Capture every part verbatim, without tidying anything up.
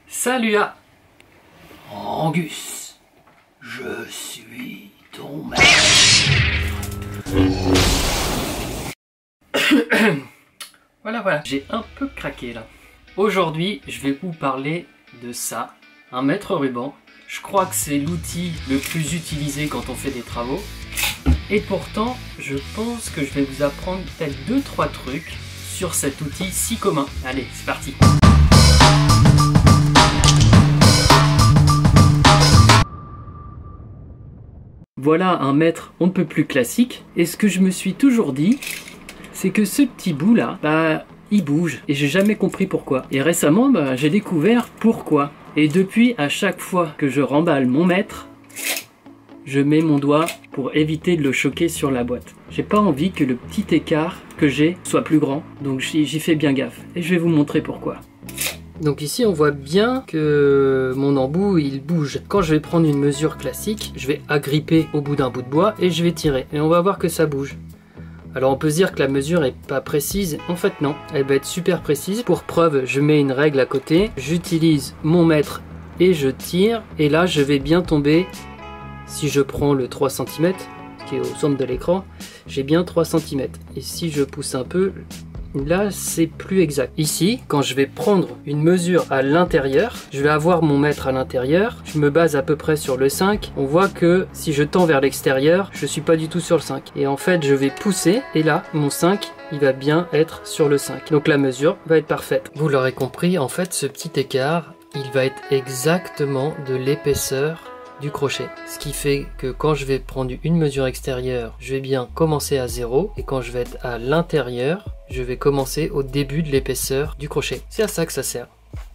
Salut à Angus, je suis ton maître. Voilà, voilà, j'ai un peu craqué là. Aujourd'hui, je vais vous parler de ça, un mètre ruban. Je crois que c'est l'outil le plus utilisé quand on fait des travaux. Et pourtant, je pense que je vais vous apprendre peut-être deux trois trucs sur cet outil si commun. Allez, c'est parti. Voilà un mètre on ne peut plus classique. Et ce que je me suis toujours dit, c'est que ce petit bout là, bah, il bouge. Et j'ai jamais compris pourquoi. Et récemment, bah, j'ai découvert pourquoi. Et depuis, à chaque fois que je remballe mon mètre, je mets mon doigt pour éviter de le choquer sur la boîte. J'ai pas envie que le petit écart que j'ai soit plus grand, donc j'y fais bien gaffe. Et je vais vous montrer pourquoi. Donc ici on voit bien que mon embout il bouge. Quand je vais prendre une mesure classique, je vais agripper au bout d'un bout de bois et je vais tirer. Et on va voir que ça bouge. Alors on peut se dire que la mesure est pas précise. En fait non, elle va être super précise. Pour preuve, je mets une règle à côté. J'utilise mon mètre et je tire. Et là je vais bien tomber. Si je prends le trois centimètres, qui est au centre de l'écran, j'ai bien trois centimètres. Et si je pousse un peu, là c'est plus exact. Ici, quand je vais prendre une mesure à l'intérieur, je vais avoir mon mètre à l'intérieur, je me base à peu près sur le cinq. On voit que si je tends vers l'extérieur, je suis pas du tout sur le cinq. Et en fait, je vais pousser, et là, mon cinq, il va bien être sur le cinq. Donc la mesure va être parfaite. Vous l'aurez compris, en fait, ce petit écart, il va être exactement de l'épaisseur du crochet, ce qui fait que quand je vais prendre une mesure extérieure, je vais bien commencer à zéro, et quand je vais être à l'intérieur, je vais commencer au début de l'épaisseur du crochet. C'est à ça que ça sert.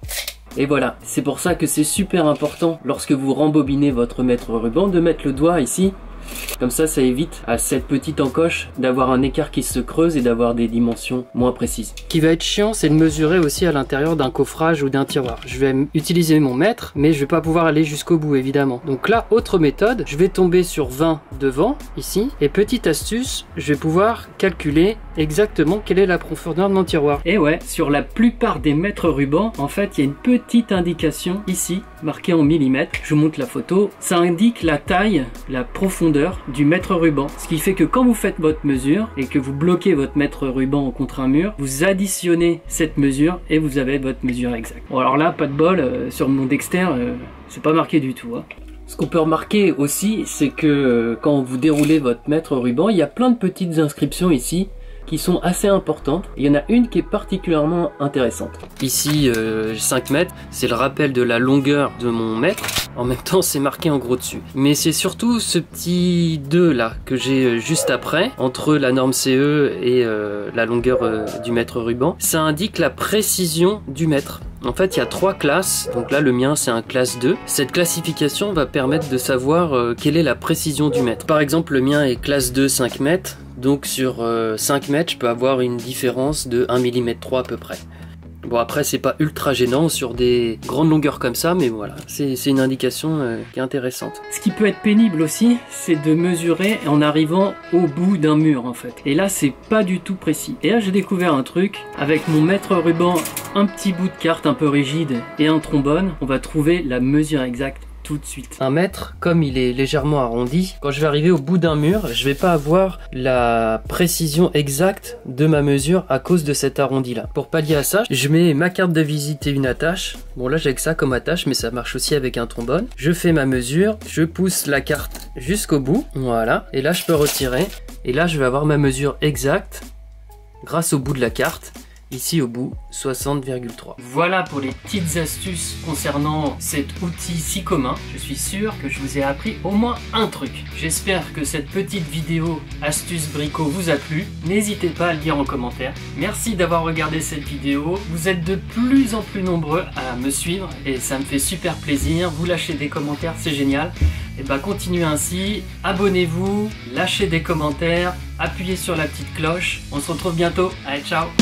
Et voilà, c'est pour ça que c'est super important lorsque vous rembobinez votre mètre ruban de mettre le doigt ici. Comme ça, ça évite à cette petite encoche d'avoir un écart qui se creuse et d'avoir des dimensions moins précises. Ce qui va être chiant, c'est de mesurer aussi à l'intérieur d'un coffrage ou d'un tiroir. Je vais utiliser mon mètre, mais je vais pas pouvoir aller jusqu'au bout, évidemment. Donc là, autre méthode, je vais tomber sur vingt devant, ici. Et petite astuce, je vais pouvoir calculer exactement quelle est la profondeur de mon tiroir. Et ouais, sur la plupart des mètres rubans, en fait, il y a une petite indication ici, marquée en millimètres. Je vous montre la photo. Ça indique la taille, la profondeur du mètre ruban, ce qui fait que quand vous faites votre mesure et que vous bloquez votre mètre ruban contre un mur, vous additionnez cette mesure et vous avez votre mesure exacte. Bon, alors là, pas de bol, euh, sur mon Dexter, euh, c'est pas marqué du tout, hein. Ce qu'on peut remarquer aussi, c'est que euh, quand vous déroulez votre mètre ruban, il y a plein de petites inscriptions ici qui sont assez importantes. Il y en a une qui est particulièrement intéressante. Ici, euh, cinq mètres, c'est le rappel de la longueur de mon mètre. En même temps, c'est marqué en gros dessus. Mais c'est surtout ce petit deux là que j'ai juste après, entre la norme C E et euh, la longueur euh, du mètre ruban. Ça indique la précision du mètre. En fait, il y a trois classes. Donc là, le mien, c'est un classe deux. Cette classification va permettre de savoir euh, quelle est la précision du mètre. Par exemple, le mien est classe deux, cinq mètres. Donc sur euh, cinq mètres, je peux avoir une différence de un millimètre trois à peu près. Bon, après, c'est pas ultra gênant sur des grandes longueurs comme ça, mais voilà, c'est une indication euh, qui est intéressante. Ce qui peut être pénible aussi, c'est de mesurer en arrivant au bout d'un mur, en fait. Et là, c'est pas du tout précis. Et là, j'ai découvert un truc. Avec mon mètre ruban, un petit bout de carte un peu rigide et un trombone, on va trouver la mesure exacte tout de suite. Un mètre, comme il est légèrement arrondi, quand je vais arriver au bout d'un mur, je vais pas avoir la précision exacte de ma mesure à cause de cet arrondi là. Pour pallier à ça, je mets ma carte de visite et une attache. Bon, là j'ai que ça comme attache, mais ça marche aussi avec un trombone. Je fais ma mesure, je pousse la carte jusqu'au bout, voilà, et là je peux retirer, et là je vais avoir ma mesure exacte grâce au bout de la carte. Ici au bout, soixante virgule trois. Voilà pour les petites astuces concernant cet outil si commun. Je suis sûr que je vous ai appris au moins un truc. J'espère que cette petite vidéo astuce bricot vous a plu. N'hésitez pas à le dire en commentaire. Merci d'avoir regardé cette vidéo. Vous êtes de plus en plus nombreux à me suivre et ça me fait super plaisir. Vous lâchez des commentaires, c'est génial. Et bah continuez ainsi, abonnez-vous, lâchez des commentaires, appuyez sur la petite cloche. On se retrouve bientôt. Allez, ciao!